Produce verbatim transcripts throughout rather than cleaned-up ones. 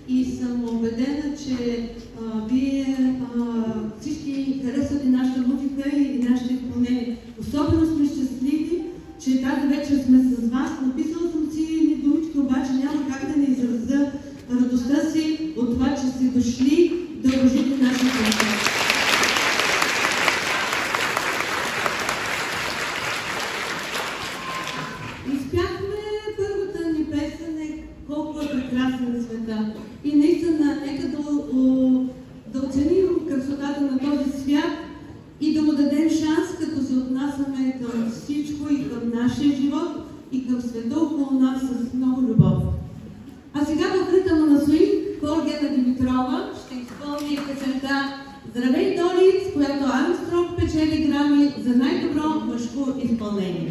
и съм убедена, че а, вие а, всички харесвате нашата музика и нашите изпълнения. Особено сме щастливи, че тази вечер сме с вас. Написала съм си едни думички, обаче няма как да не изразя радостта си от това, че сте дошли да уважите нашия концерт. Изпяхме първата ни песен е "Колко е прекрасен света". И наистина, нека да, да оценим красотата на този свят и да му дадем шанс, като се отнасяме към всичко и към нашия живот и към света около нас с много любов. А сега в ритъма на свинг хор Гена Димитрова ще изпълни песента "Здравей, Доли", с която Армстронг печели грами за най-добро мъжко изпълнение.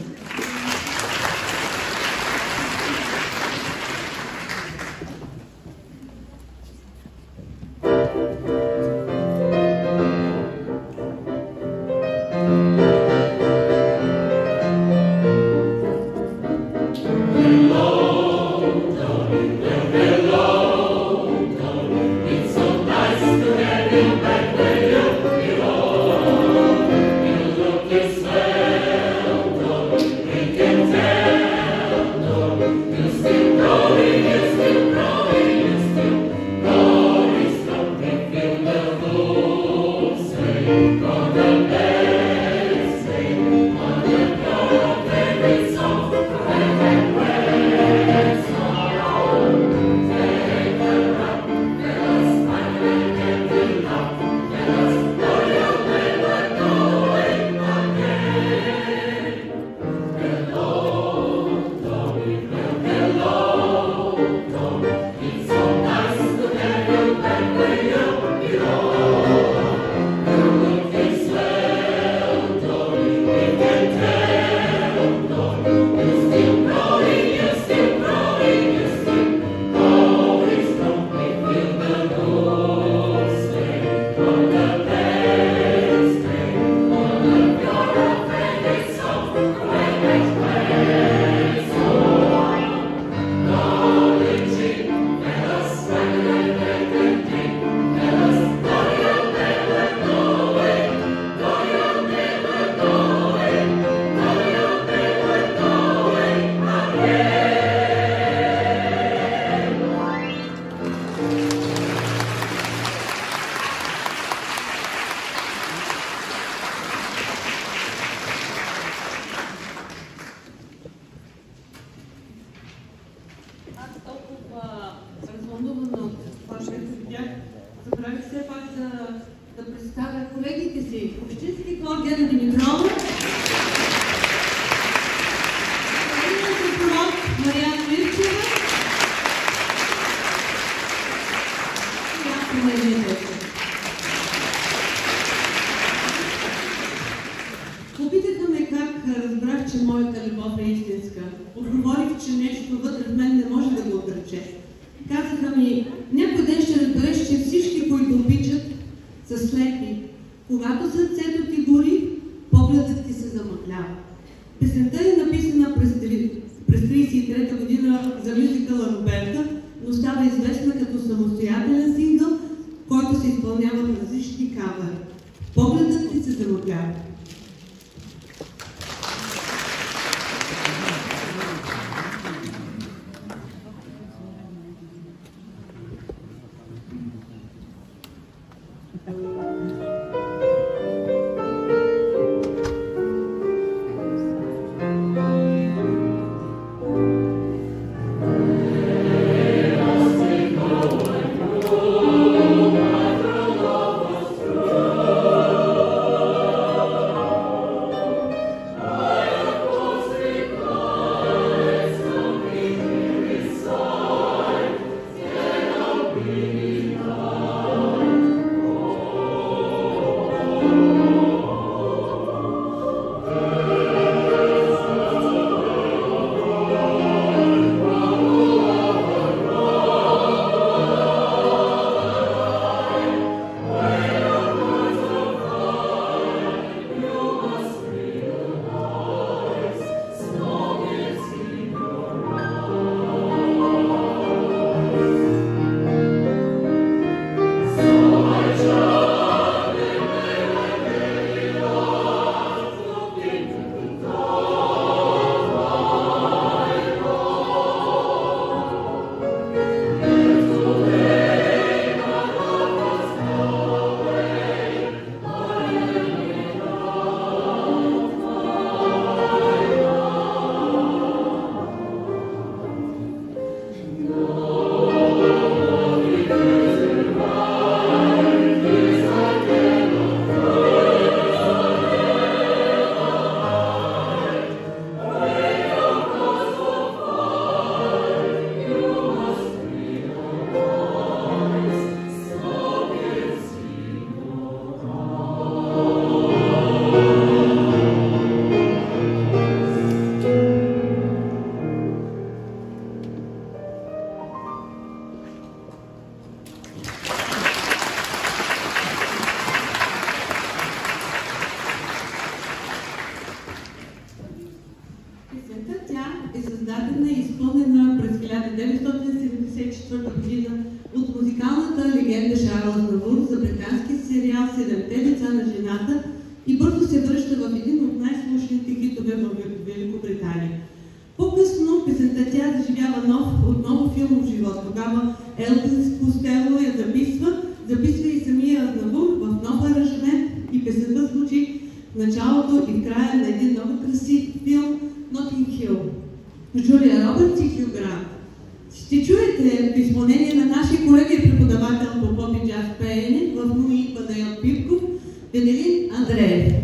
деветстотин седемдесет и четвърта година от музикалната легенда Шарл Азнавур за британски сериал «Седемте деца на жената» и бързо се връща в един от най-слушаните хитове в Великобритания. По-късно песента тя заживява нов, отново филмов живот. Тогава Елвис Костело я записва, записва и самия Азнавур в нов аранжимент и песента звучи в началото и в края на един много красив филм Нотинг Хил. Джулия Робъртс и Хю Грант. Ще чуете в изпълнение на нашия колега и преподавател по поп и джаз пеене в НУИ Панайот Пивков, Венелин Андреев.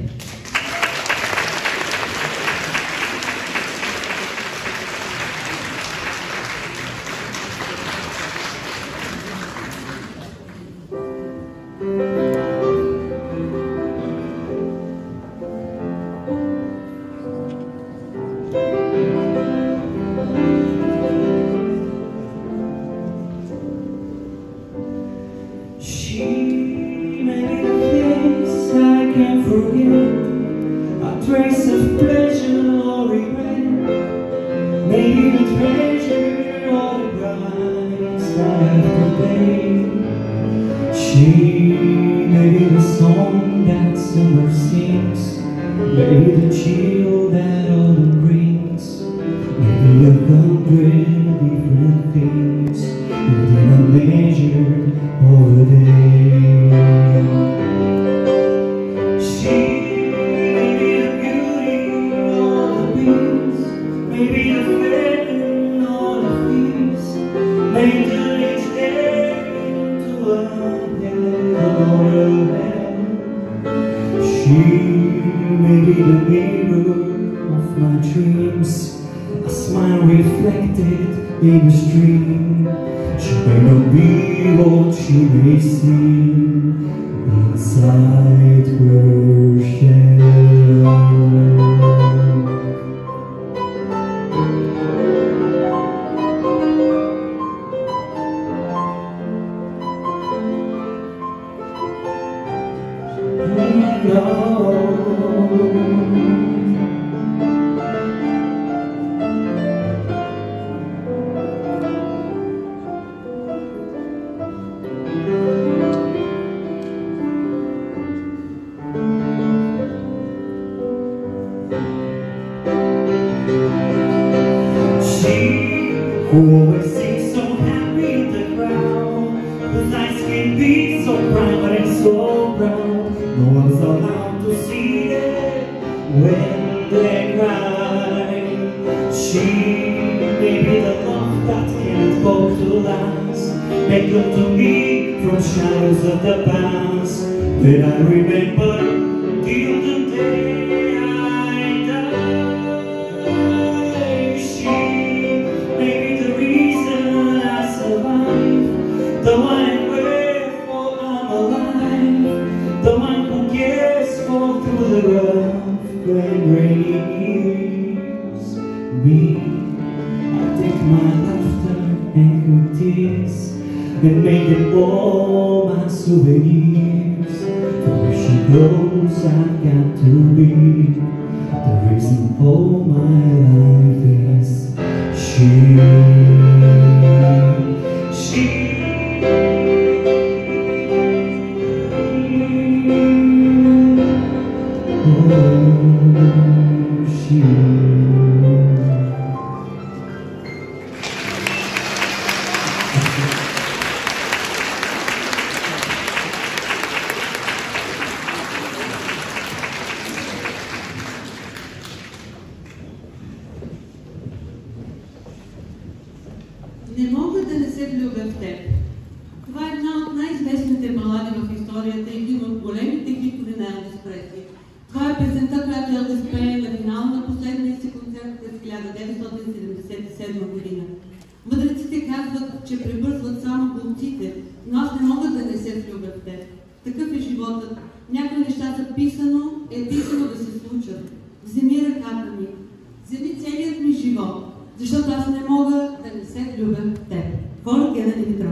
Не мога да не се влюбя в теб. Това е една от най-известните балади в историята и един от големите хитове на Елвис Пресли. Това е песента, която Елвис пее на финал на последния си концерт през хиляда деветстотин седемдесет и седма година. Мъдреците казват, че пребързват само глупците, но аз не мога да не се влюбя в теб. Такъв е животът. Някои неща са писано, е писано да се случат. Вземи ръката ми, вземи целият ми живот, защото аз не мога да не се влюбя в теб. Хора Гена Димитров.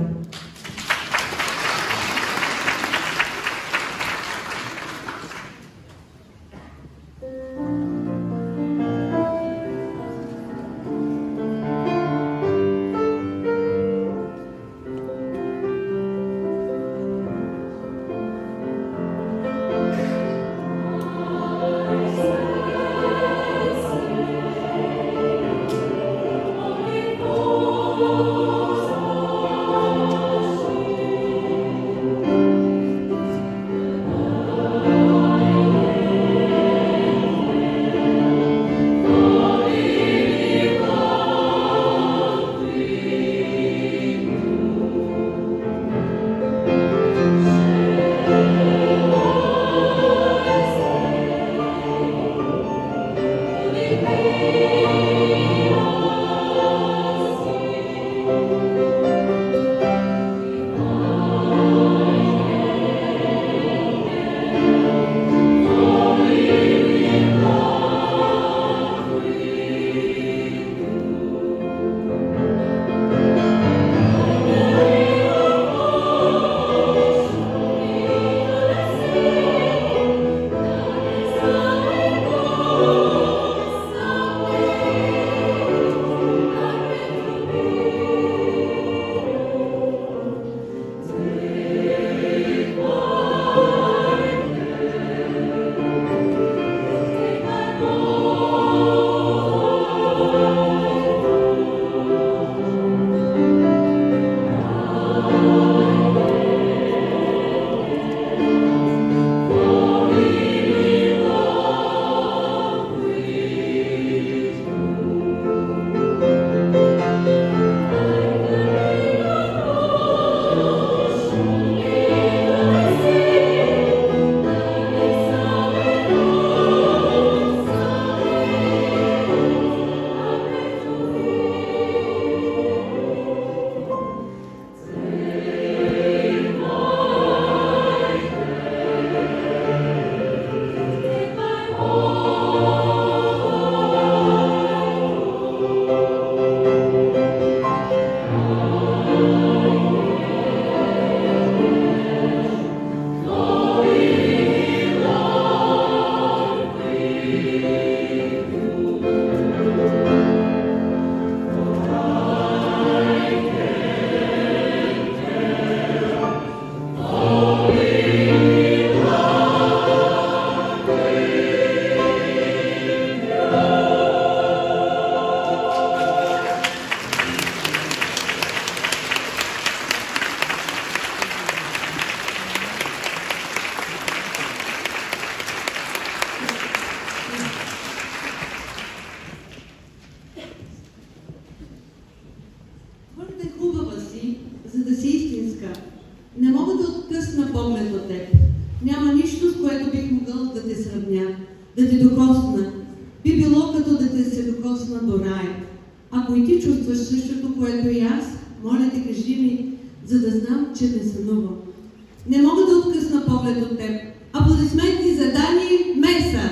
поглед от теб. Няма нищо, с което бих могъл да те сравня, да те докосна. Би било като да те се докосна до рай. Ако и ти чувстваш същото, което и аз, моля те, кажи ми, за да знам, че не сънувам. Не мога да откъсна поглед от теб. Аплодисменти за Дани Меса!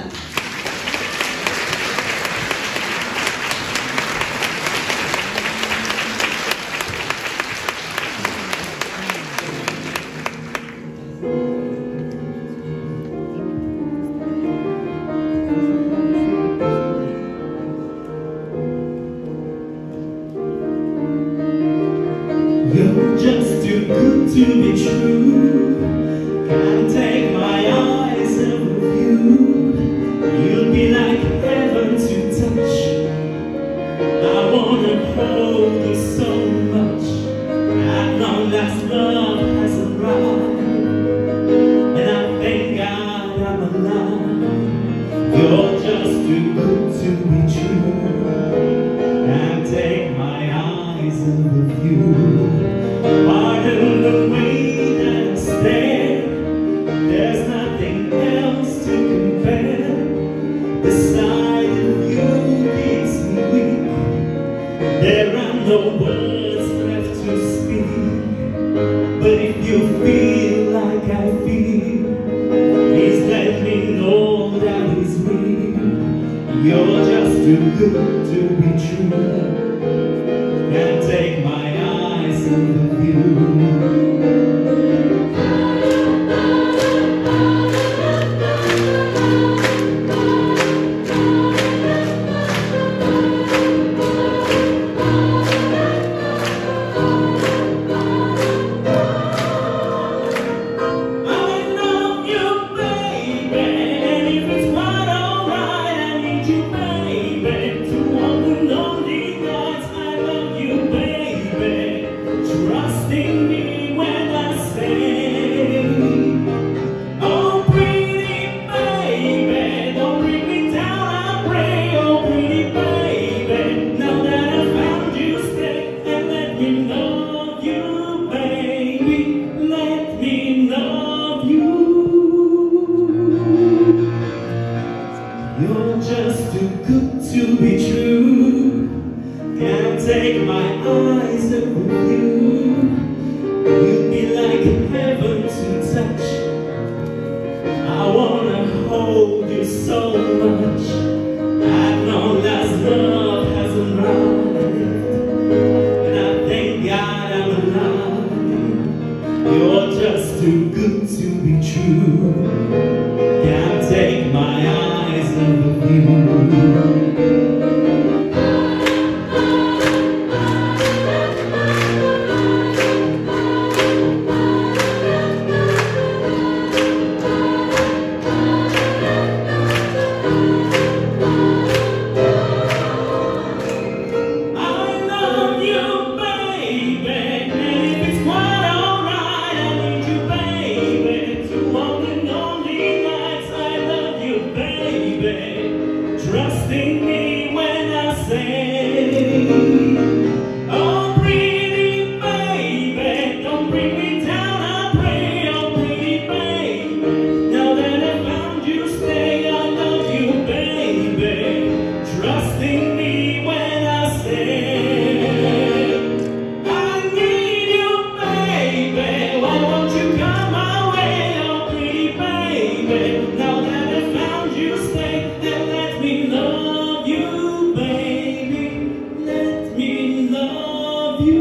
You're just too good to be true. Can't take my eyes off of you. You'll be like heaven to touch. I wanna hold you so much. At long last love has arrived, and I thank God I'm alive. You're just too good to be true. Can't take my eyes off of you. Pardon the way that I stare. There's nothing else to compare. The sight of you keeps me weak. There are no words left to speak. But if you feel like I feel, please let me know that it's real. You're just too good to be true. Can't take my eyes off of you. You're just too good to be true. Can't take my eyes off of you. You'd be like heaven to touch. I wanna hold you so much. At long last love has arrived, and I thank God I'm alive. You're just too good to be true. Can't take my eyes off of you. Trusting me when I say, oh pretty baby, don't bring me down, I pray, oh pretty baby. Now that I found you, stay, I love you, baby. Trusting me when I say, I need you, baby. Why won't you come my way, oh pretty baby. Now that I found you, stay and let me love you, baby. Let me love you.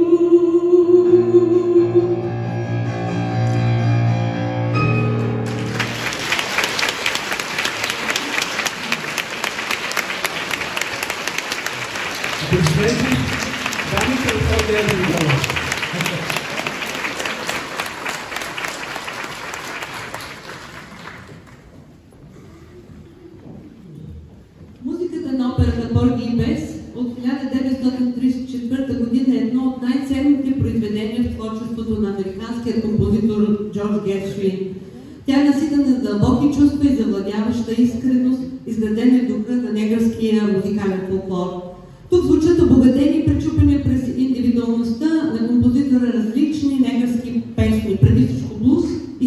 Аплодисменти. Дамите от Сърбия да ви дава. Музиката на операта Порги и Бес от хиляда деветстотин тридесет и четвърта година е едно от най-ценните произведения в творчеството на американския композитор Джордж Гершвин. Тя е наситена с дълбоки чувства и завладяваща искреност, изградена в духа на негърския музикален фолклор. Тук звучат обогатени, пречупени през индивидуалността на композитора различни негърски песни, преди всичко блуз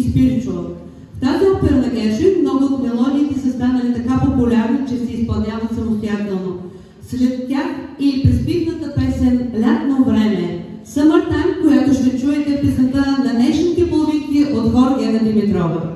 Петрова.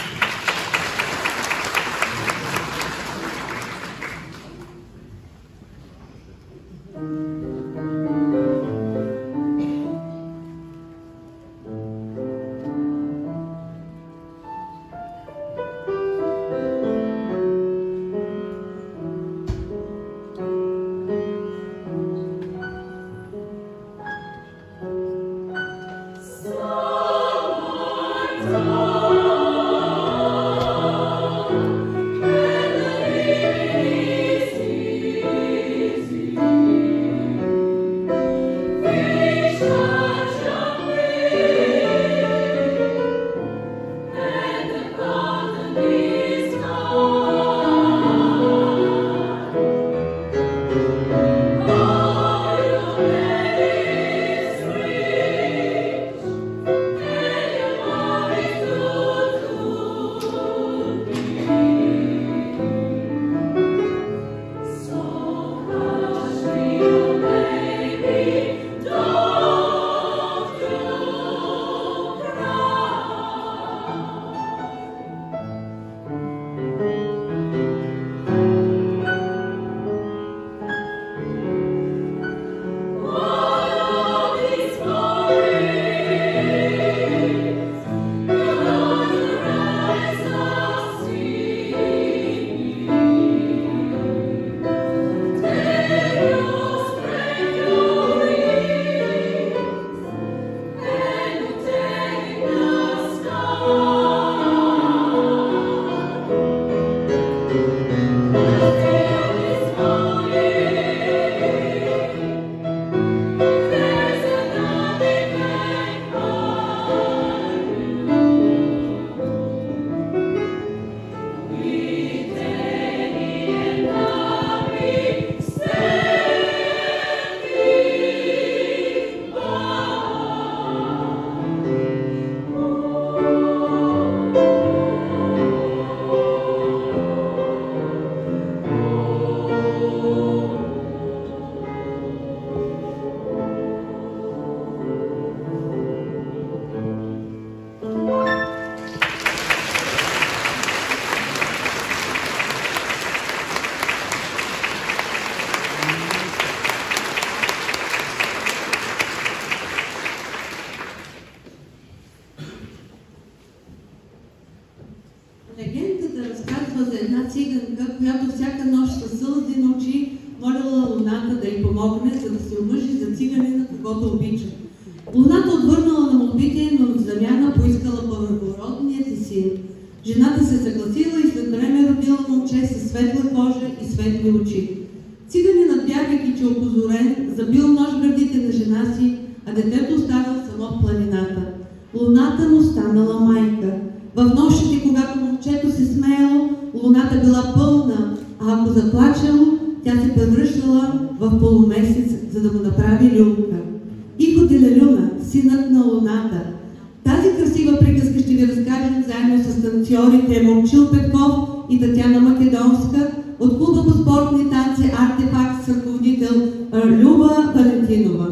Легендата разказва за една циганка, която всяка нощ със сълзи на очи молила луната да й помогне, за да се омъжи за циганина, когото обича. Луната отвърнала на молбите, но в замяна поискала първородният си син. Жената се съгласила и след време родила момче със светла кожа и светли очи. Циганинът, бягайки, че опозорен, забил нож в гърдите на жена си, а детето останало само в планината. Луната му станала майка. В нощите, когато момчето се смеяло, луната била пълна, а ако заплачало, тя се превръщала в полумесец, за да му направи люлка. Ихо де ла Люна, синът на луната. Тази красива приказка ще ви разкажем заедно с танцорите Момчил Петков и Татяна Македонска от клуба по спортни танци Артефакт с ръководител Люба Валентинова.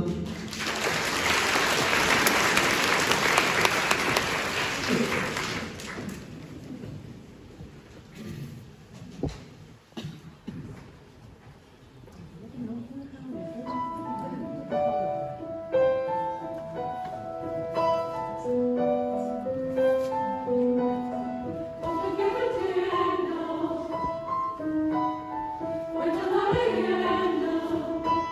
With the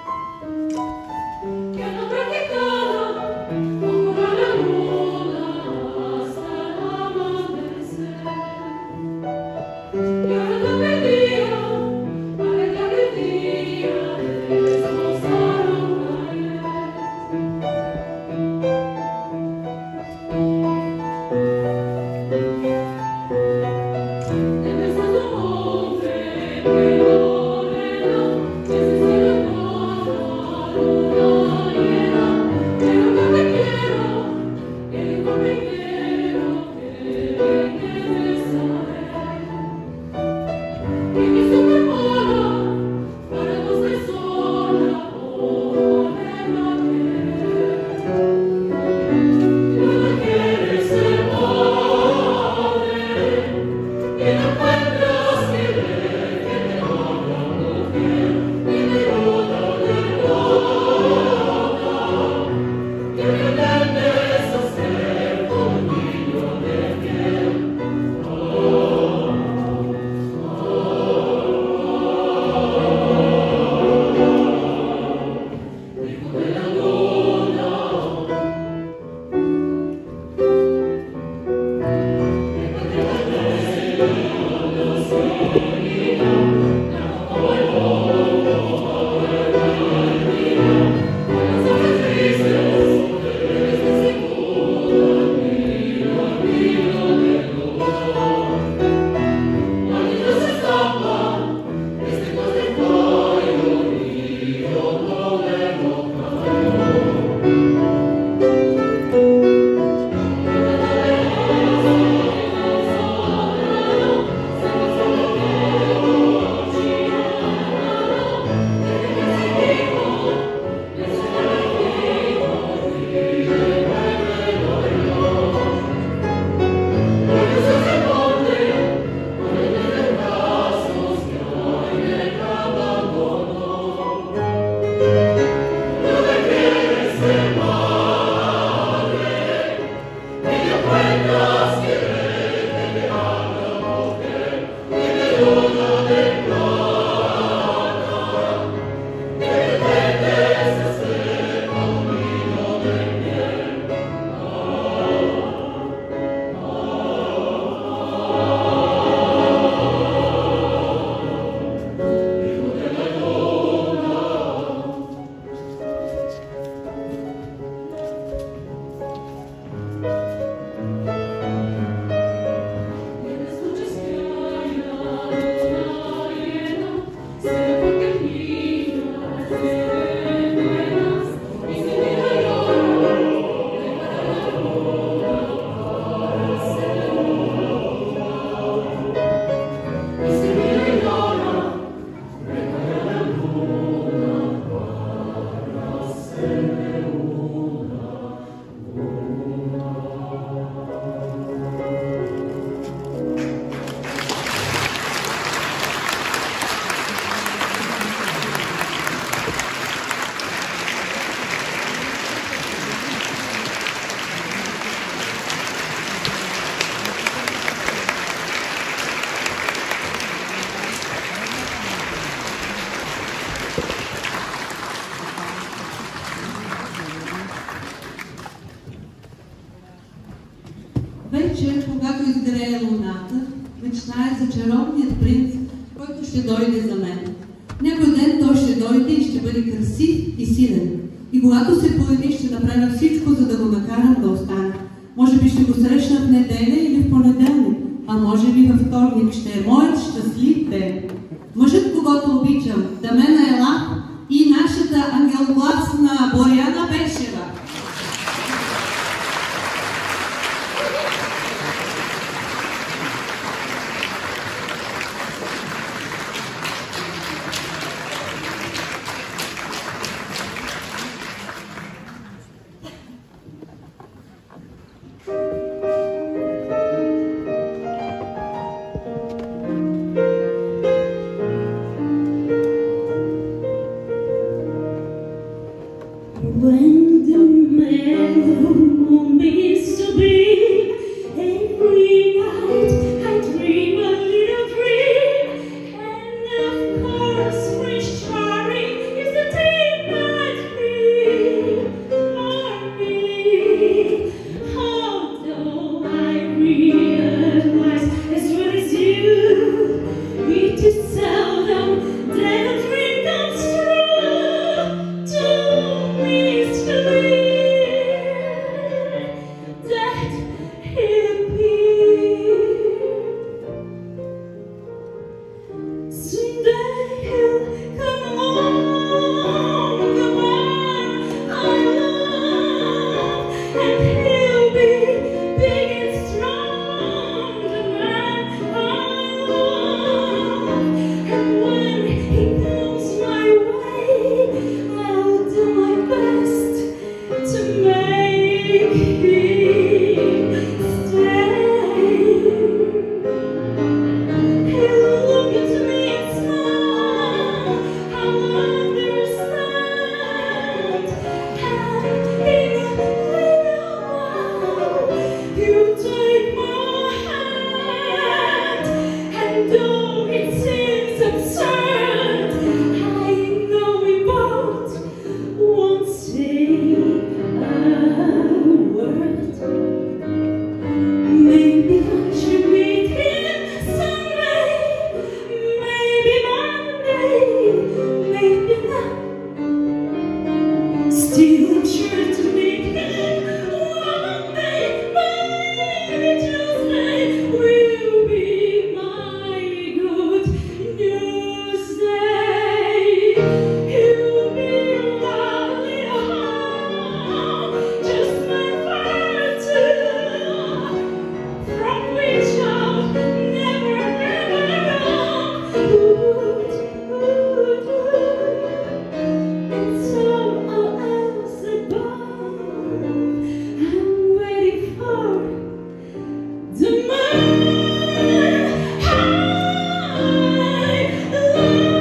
вечер, когато изгрее луната, мечтая за черовният принц, който ще дойде за мен. Някой ден той ще дойде и ще бъде красив и силен. И когато се появи, ще направя всичко, за да го накарам да остане. Може би ще го срещна в неделя или в понеделник, а може би във вторник ще е моят щастлив ден. Мъжът, когото обичам, Дамена Елах и нашата ангелогласна Боряна Бешева. When the moon begins to be, every night I dream a little dream, and of course Prince Charming is the thing that we for me. Although I realize as well as you, it is seldom that a dream comes true. To me it's clear that he'll appear. Someday he'll come along, the man I love, and he'll be big and strong, the man I love. And when he comes my way, I'll do my best to make him stay. He'll look at me and smile, I'll understand, and in a little while he'll take my hand. And though it seems absurd, I know we both won't say a word. Maybe I should meet him someday, maybe Monday, maybe not. Still I'm sure to meet him one day, maybe Tuesday will be my good news day. He'll be a lovely home, just like fire too, from which I'll never, never run. Ooh, ooh, ooh. And so all else above, I'm waiting for the man I love.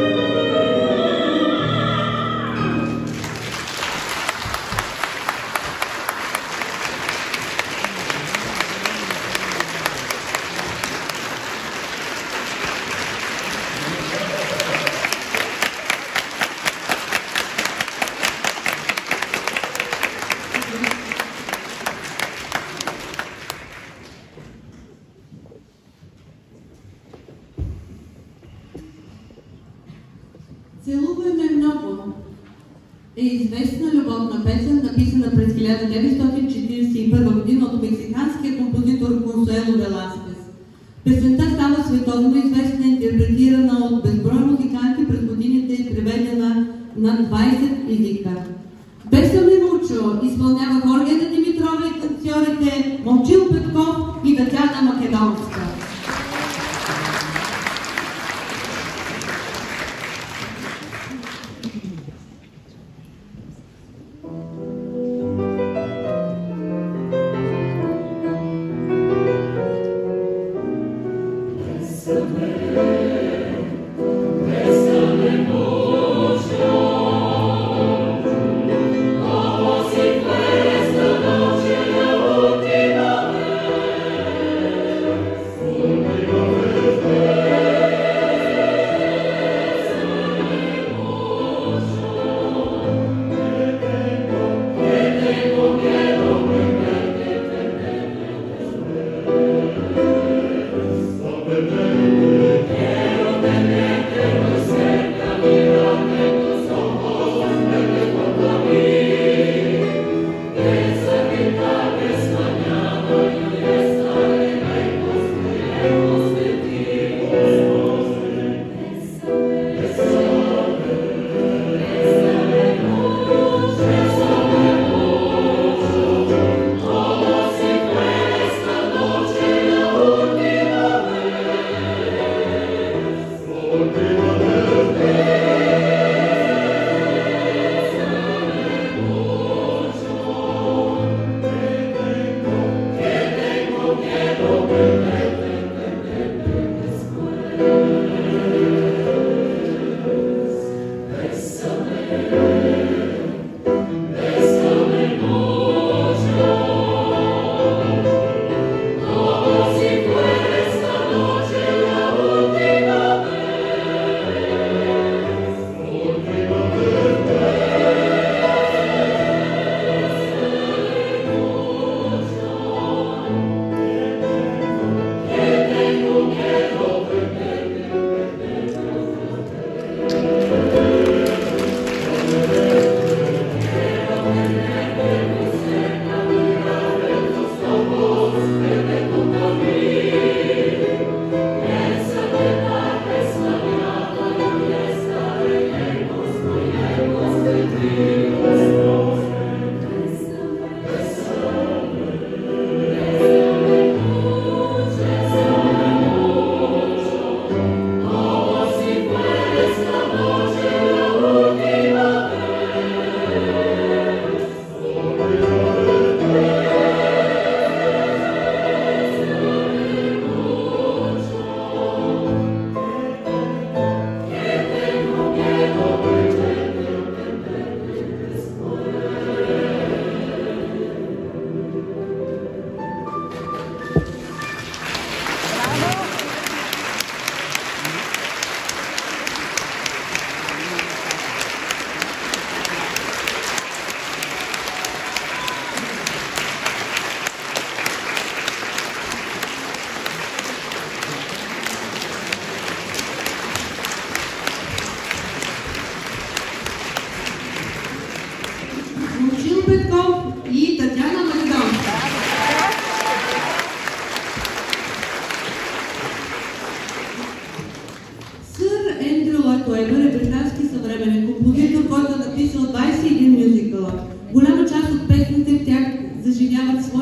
Целувай ме много е известна любовна песен, написана през хиляда деветстотин четиридесет и първа година от мексиканския композитор Консуело Веласкес. Песента става световно известна, интерпретирана от безброй музиканти през годините и преведена на двайсет езика. Бесаме Мучо изпълнява Хоргета Димитрова и танцорите Момчил Петков и Татяна Македонска.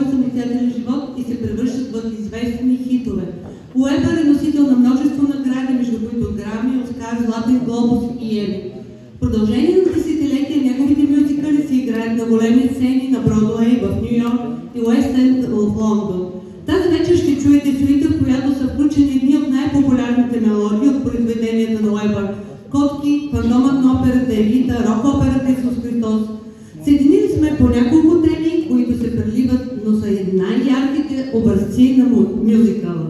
своя самостоятелен живот и се превръщат в известни хитове. Уебър е носител на множество награди, между които Грами, Оскар, Златен глобус и Еми. В продължение на десетилетия неговите мюзикали се играят на големи сцени на Бродуей в Ню Йорк и Уест Енд в Лондон. Тази вечер ще чуете сюита, в която са включени едни от най-популярните мелодии от произведенията на Уебър: Котки, фантомът на операта Евита, рок-операта Исус Христос. Съединили сме по няколко теми, които се преливат, но са най-ярките образци на мюзикала.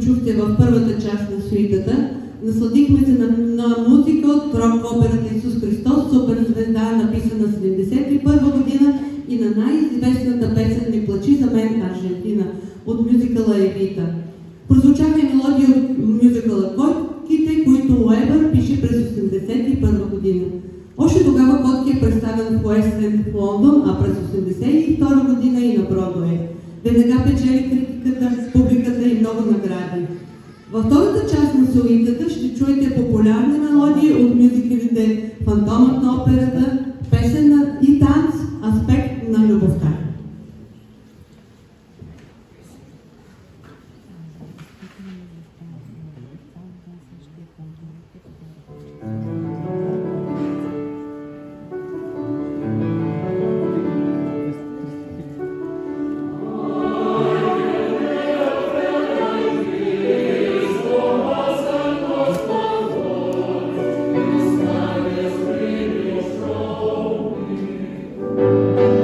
чухте в първата част на суитата. Насладихме се на, на музика от рок-операта Исус Христос, суперзвезда, написана в седемдесет и първа година, и на най-известната песен "Не плачи за мен, Аржентина" от мюзикъла Евита. Прозвучаха и мелодии от мюзикъла Котките, които Уебър пише през осемдесет и първа година. Още тогава Котки е представен в Уест Енд в Лондон, а през осемдесет и втора година и на Бродуей. Веднага печели критиката, публиката и много награди. Във втората част на суитата ще чуете популярни мелодии от мюзикълите "Фантомът на операта", "Песен и танц", "Аспект на любовта". Thank you.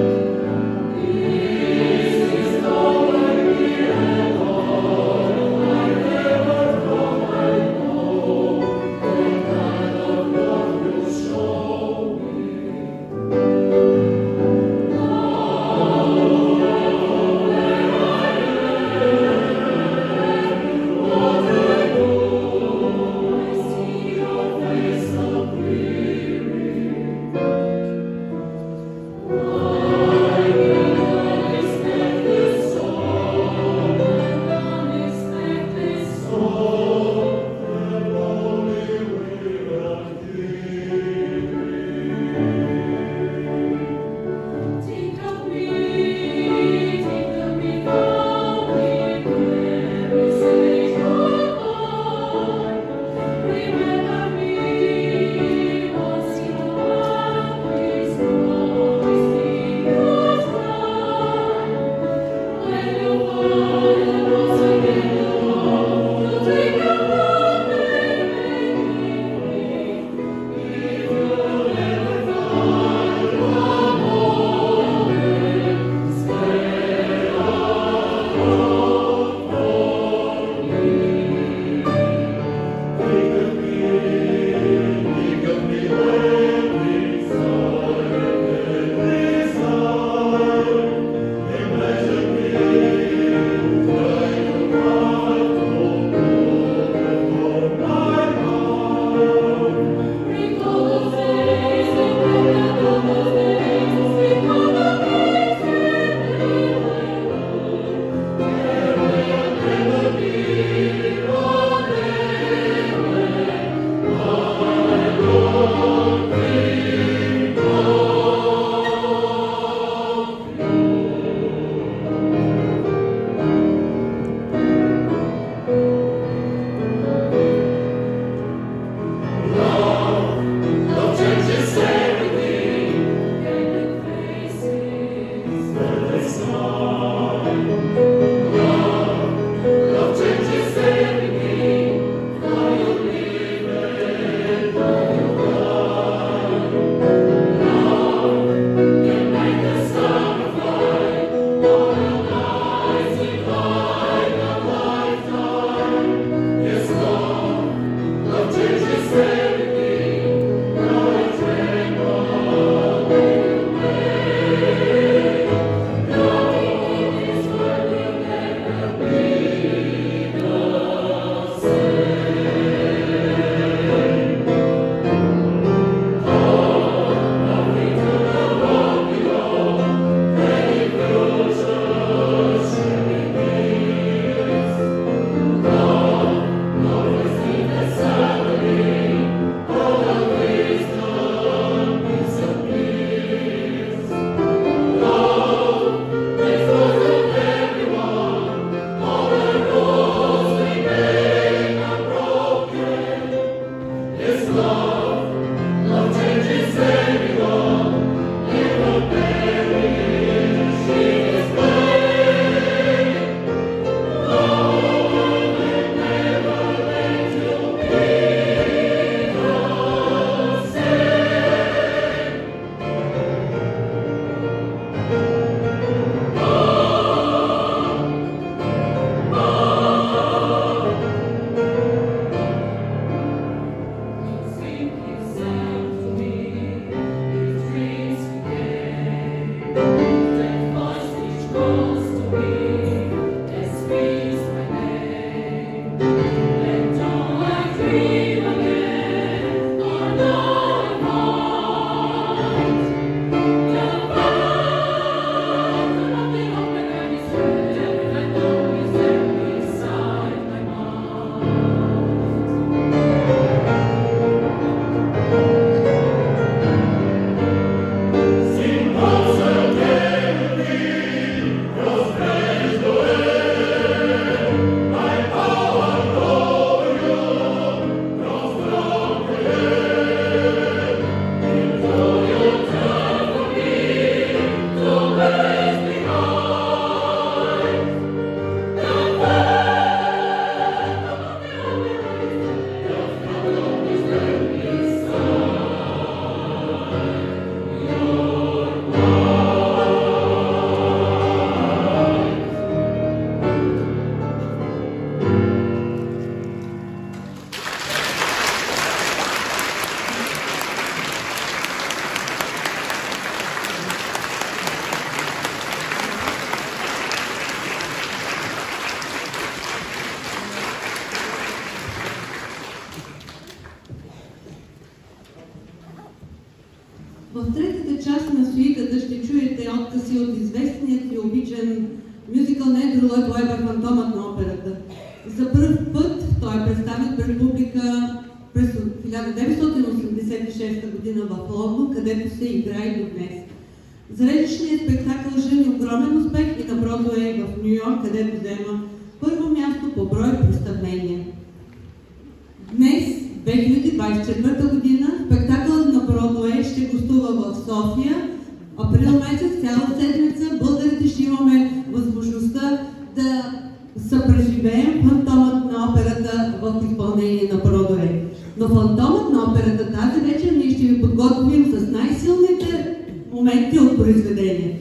В третата част на суитата ще чуете откъси от известният и обичан мюзикъл на Ендрю Лойд Уебър "Фантомът на операта". За първ път той е представен пред публика през хиляда деветстотин осемдесет и шеста година в Лондон, където се играе до днес. Зрелищният спектакъл жени огромен успех и на Бродуей в Ню Йорк, където взема първо място по брой представления. Днес, две хиляди двадесет и четвърта година, спектакълът на Бродуей ще гостува в София. Април месец, цяла седмица, българите ще имаме възможността да съпреживеем "Фантомът на операта" в изпълнение на Бродуей. Но "Фантомът на операта" тази вечер ние ще ви подготвим с най-силните моменти от произведението.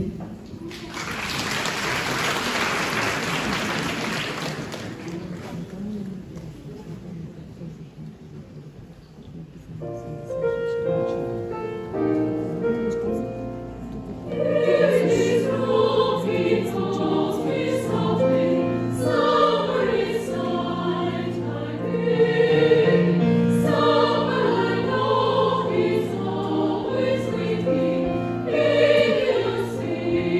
See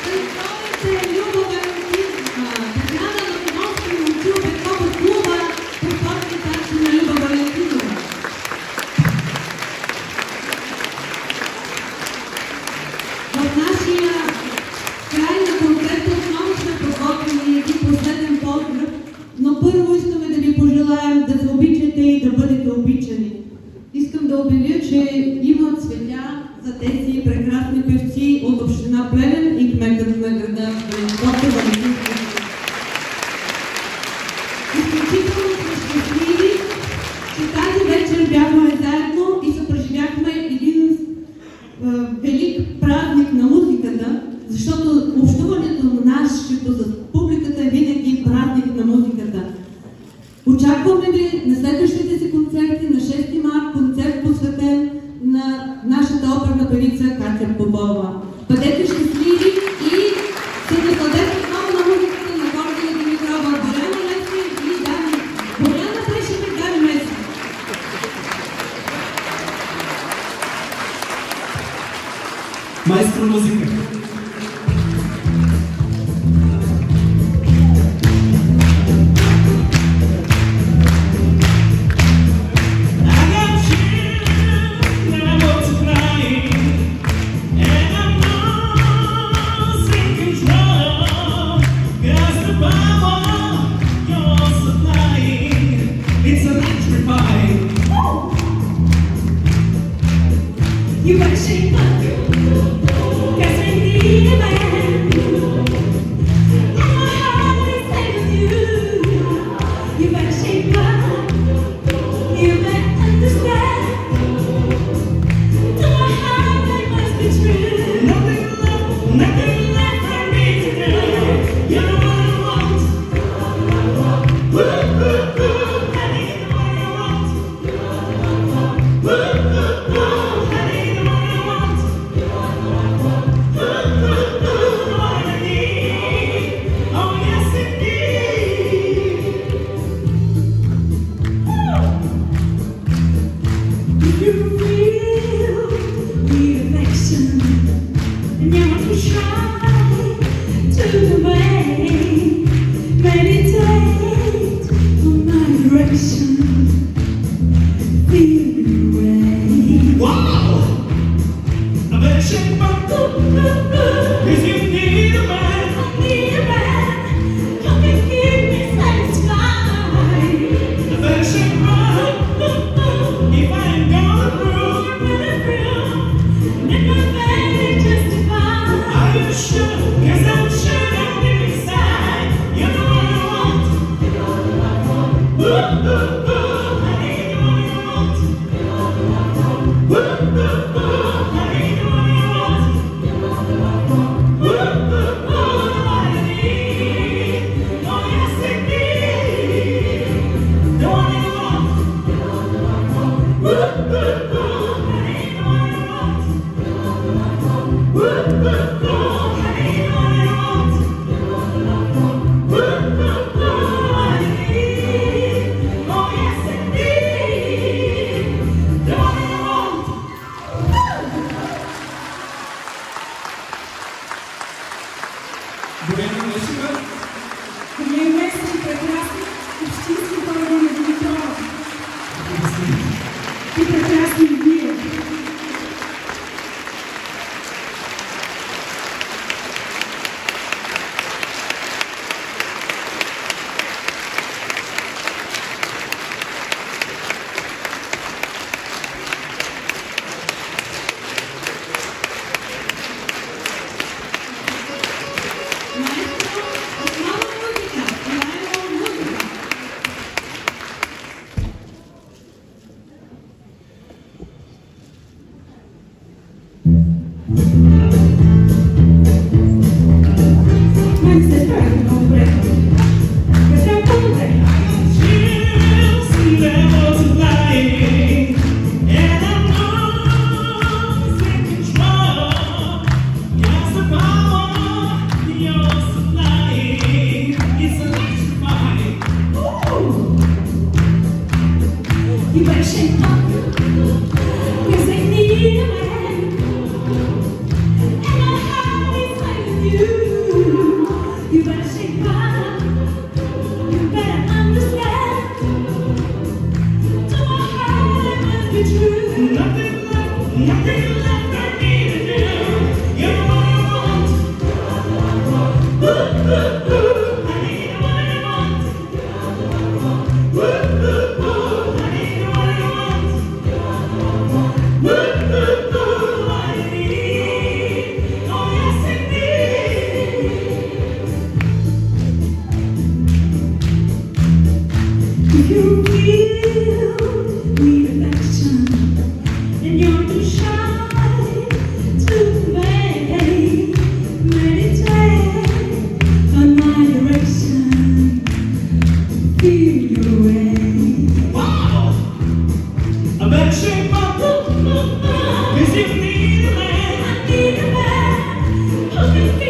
Танцовите Люба Валентинова, Татьяна Лукиновска и Момчил Петков от клуба Припорни танци на Люба Валентинова. В нашия край на концерта отново сме подготвили един последен поздрав, но първо искаме да ви пожелаем да се обичате и да бъдете обичани. Искам да обявя, че има цветя за тези прекрасни певци от община Плевен и кметът на града Доктор Валентин. Изключително сме щастливи, че тази вечер бяхме заедно и се преживяхме един е, велик празник на музиката, защото общуването на нашето с публиката е винаги празник на музиката. Очакваме ви на следващите си концерти на шести март, концерт посветен на нашата оперна певица Катя Попова. Бъдете щастливи и се насладете отново на музиката на Гордия Димитрова, Боряна Лесли и Дани. Боряна Трешева и Дани Меси. Майстор музика. You better shake up, 'cause we need a man. And my heart will stay with you. You better shake up, you better understand. To my heart they must be true. Nothing left, nothing left for me to do. You know what I want. Woo, woo, woo. Honey, you know what I want. Woo, woo, woo. Honey, you know what I want. Woo, woo, woo. What I need. Oh, yes, indeed. You feel the affection, and you want to try to remain. Meditate on my direction. Feel the rain. Wow! I better shake my boot, cause you need a man. I need a man who can keep me satisfied. I better shake my boot, if I ain't going through. Let my family justify. Are you sure? 'Cause I'm sure that deep inside, you know what I want. Woo, woo, woo. Honey, you know what I want. Woo, woo, woo. Honey, you know what I want. Woo, woo, woo. What I need. Oh, yes, indeed. The one I want. Woo, woo, woo. Honey, you know what I want. Woo, woo, woo. Honey, you know what I want. Woo, woo, woo. What I need. Oh, yes, indeed. The one I want. Боряна Лешева. Ние вместо прекрасни общински хора на Димитрова. И прекрасни вие. Маестро, отново музика, отново музика. you. You better shake my heart. You better understand. To my heart, it must be true. Nothing left, nothing left for me to do. You're what I want. Ooh, ooh, ooh. I need what I want. Ooh, ooh, ooh. I need what I want. Ooh, ooh, ooh. I need. Oh, yes, indeed. If you feel need affection and you're too shy to make, meditate on my direction. Feel your way. Wow! I better shake my boo, boo, boo. 'Cause you need a man. I need a man who can